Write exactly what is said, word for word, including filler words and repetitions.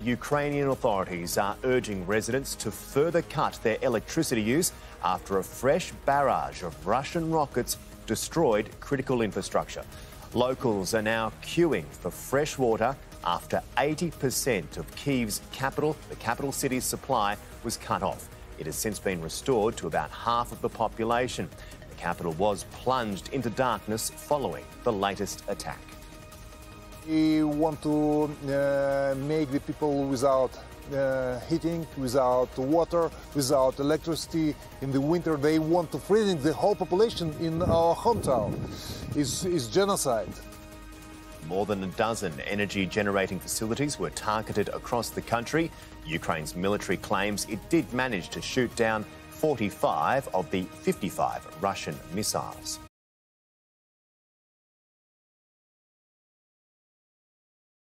Ukrainian authorities are urging residents to further cut their electricity use after a fresh barrage of Russian rockets destroyed critical infrastructure. Locals are now queuing for fresh water after eighty percent of Kyiv's capital, the capital city's supply, was cut off. It has since been restored to about half of the population. The capital was plunged into darkness following the latest attack. We want to uh, make the people without uh, heating, without water, without electricity. In the winter, they want to freezing the whole population in our hometown. It's, it's genocide. More than a dozen energy-generating facilities were targeted across the country. Ukraine's military claims it did manage to shoot down forty-five of the fifty-five Russian missiles.